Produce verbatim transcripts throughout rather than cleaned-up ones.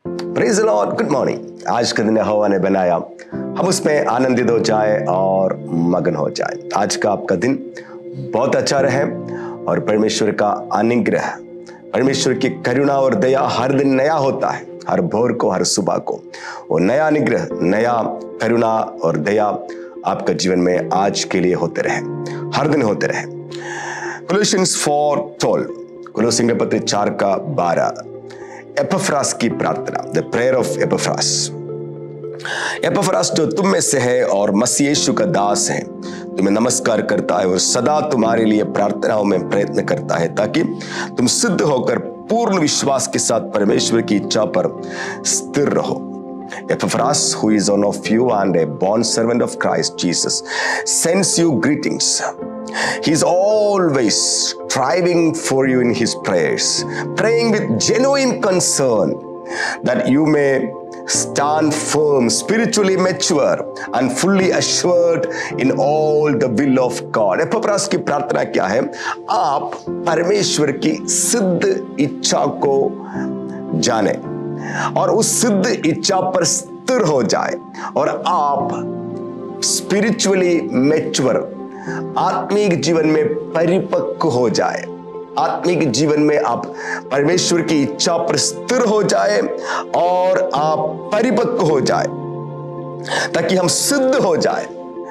Praise the Lord, good morning. आज का दिन यहोवा ने बनाया, हम उसमें आनंदित हो जाए और मगन हो जाए। आज का आपका दिन बहुत अच्छा रहे और परमेश्वर का अनुग्रह, परमेश्वर की करुणा और दया हर दिन नया होता है, हर भोर को, हर सुबह को। वो नया अनुग्रह, नया करुणा और दया आपका जीवन में आज के लिए होते रहे, हर दिन होते रहे। कोलोसियंस फोर ट्वेल्व, कोलोसियों के पत्र चार का बारह, एपफ्रास की प्रार्थना, the prayer of Epaphras. Epaphras जो तुम में से है और मसीह यीशु का दास है, तुम्हें नमस्कार करता है और सदा तुम्हारे लिए प्रार्थनाओं में प्रयत्न करता है, ताकि तुम सिद्ध होकर पूर्ण विश्वास के साथ परमेश्वर की इच्छा पर स्थिर रहो। Epaphras, who is one of you and a bond servant of Christ Jesus, sends you greetings. He is always striving for you in his prayers, praying with genuine concern that you may stand firm, spiritually mature and fully assured in all the will of God. Epaphras की प्रार्थना क्या है? आप परमेश्वर की सिद्ध इच्छा को जाने और उस सिद्ध इच्छा पर स्थिर हो जाए और आप स्पिरिचुअली मैच्योर, आत्मिक जीवन में परिपक्व हो जाए। आत्मिक जीवन में आप परमेश्वर की इच्छा पर स्थिर हो जाए और आप परिपक्व हो जाए, ताकि हम सिद्ध हो जाए।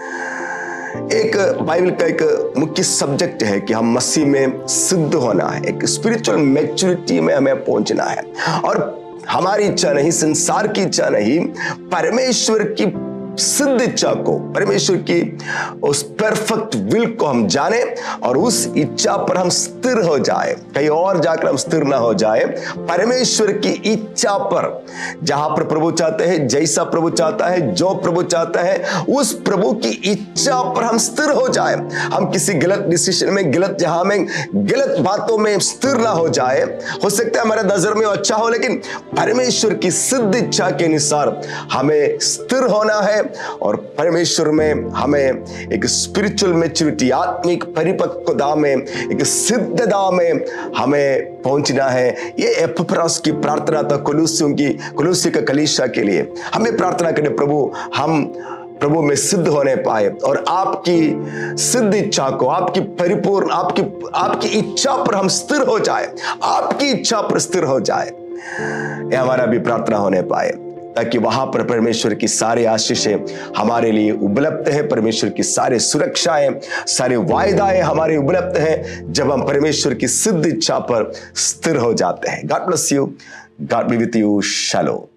एक बाइबल का एक मुख्य सब्जेक्ट है कि हम मसीह में सिद्ध होना है, एक स्पिरिचुअल मैच्योरिटी में हमें पहुंचना है। और हमारी इच्छा नहीं, संसार की इच्छा नहीं, परमेश्वर की सिद्ध इच्छा को, परमेश्वर की उस परफेक्ट विल को हम जाने और उस इच्छा पर हम स्थिर हो जाए। कहीं और जाकर हम स्थिर ना हो जाए, परमेश्वर की इच्छा पर, जहां पर प्रभु चाहते हैं, जैसा प्रभु चाहता है, जो प्रभु चाहता है, उस प्रभु की इच्छा पर हम स्थिर हो जाए। हम किसी गलत डिसीजन में, गलत जहां में, गलत बातों में स्थिर ना हो जाए। हो सकता है हमारे नजर में अच्छा हो, लेकिन परमेश्वर की सिद्ध इच्छा के अनुसार हमें स्थिर होना है और परमेश्वर में हमें एक स्पिरिचुअल मैच्योरिटी, आत्मिक परिपक्वता में, एक सिद्धता में हमें पहुंचना है। ये एपफ्रास की प्रार्थना था कोलोसियों की, कोलोसियों के कलीसिया के लिए। हमें प्रार्थना करें, प्रभु हम प्रभु में सिद्ध होने पाए और आपकी सिद्ध इच्छा को, आपकी परिपूर्ण, आपकी आपकी इच्छा पर हम स्थिर हो जाए, आपकी इच्छा पर स्थिर हो जाए। ये हमारा भी प्रार्थना होने पाए, ताकि वहां पर परमेश्वर की सारी आशीषें हमारे लिए उपलब्ध है, परमेश्वर की सारी सुरक्षाएं, सारे वायदाएं हमारे उपलब्ध हैं, जब हम परमेश्वर की सिद्ध इच्छा पर स्थिर हो जाते हैं। God bless you, God be with you, shalom.